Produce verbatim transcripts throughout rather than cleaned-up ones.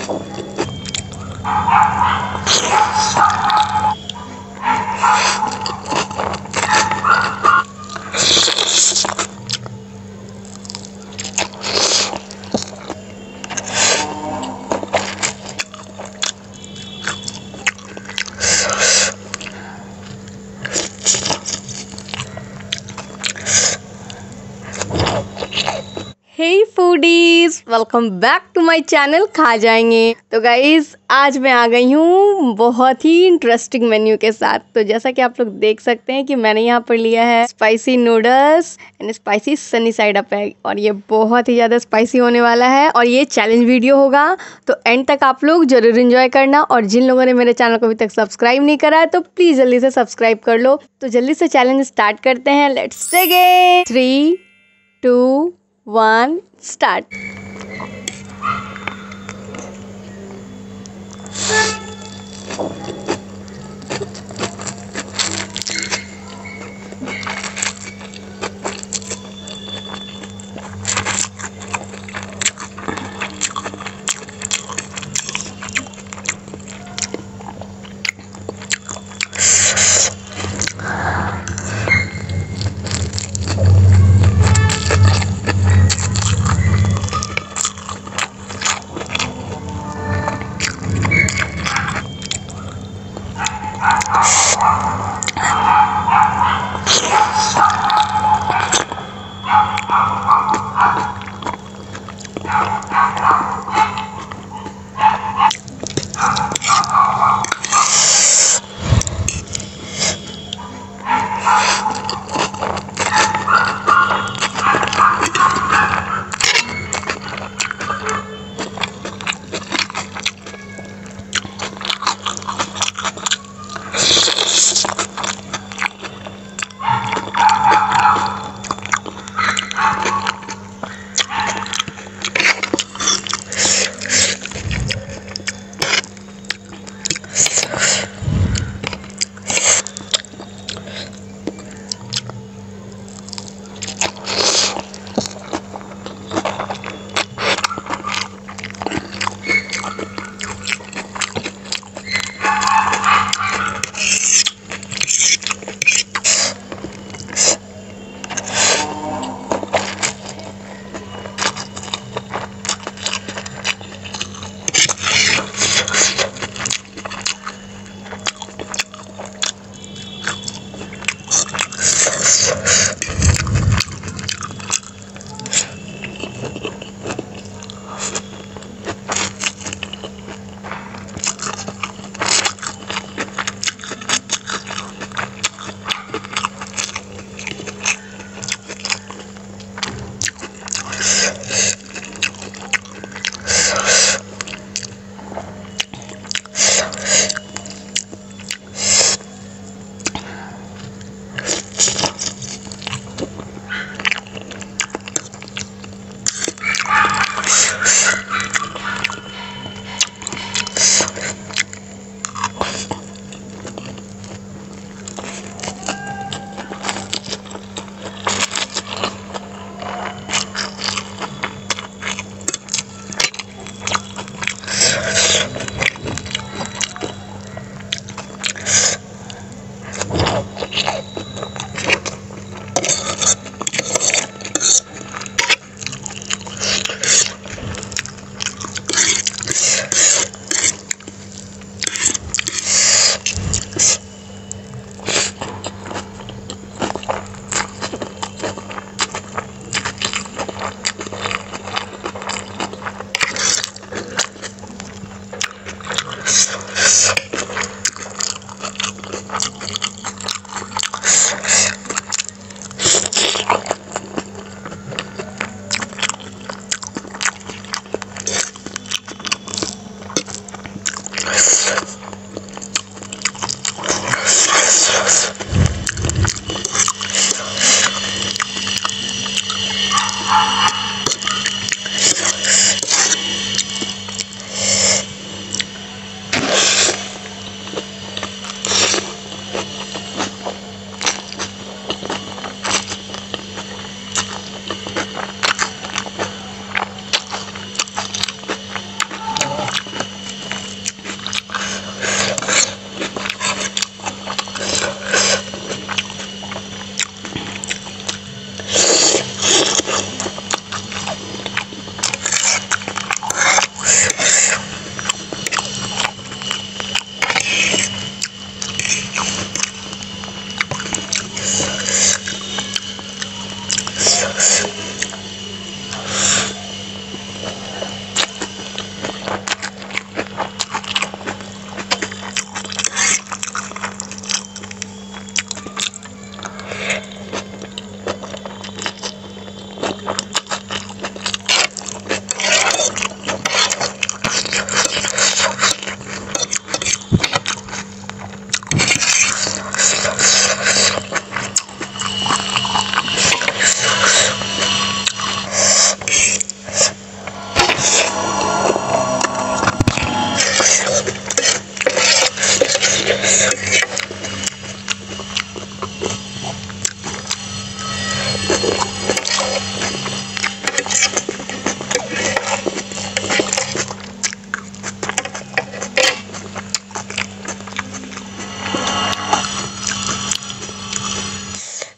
Hey foodies, welcome back to my channel खा जाएंगे। तो गाइज आज मैं आ गई हूँ बहुत ही इंटरेस्टिंग मेन्यू के साथ। तो जैसा कि आप लोग देख सकते हैं कि मैंने यहाँ पर लिया है spicy noodles and spicy sunny side up egg, और ये बहुत ही ज़्यादा स्पाइसी होने वाला है और ये चैलेंज वीडियो होगा। तो एंड तक आप लोग जरूर एंजॉय करना, और जिन लोगों ने मेरे चैनल को अभी तक सब्सक्राइब नहीं करा है तो प्लीज़ जल्दी से सब्सक्राइब कर लो। तो जल्दी से चैलेंज स्टार्ट करते हैं। Let's begin. Three two one start.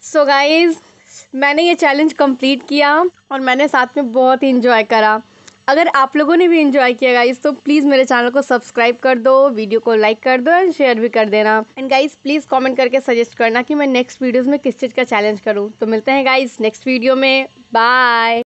So guys मैंने ये चैलेंज कंप्लीट किया और मैंने साथ में बहुत ही इंजॉय करा। अगर आप लोगों ने भी इंजॉय किया गाइज तो प्लीज़ मेरे चैनल को सब्सक्राइब कर दो, वीडियो को लाइक कर दो एंड शेयर भी कर देना। एंड गाइज प्लीज़ कमेंट करके सजेस्ट करना कि मैं नेक्स्ट वीडियोस में किस चीज़ का चैलेंज करूँ। तो मिलते हैं गाइज नेक्स्ट वीडियो में। बाय।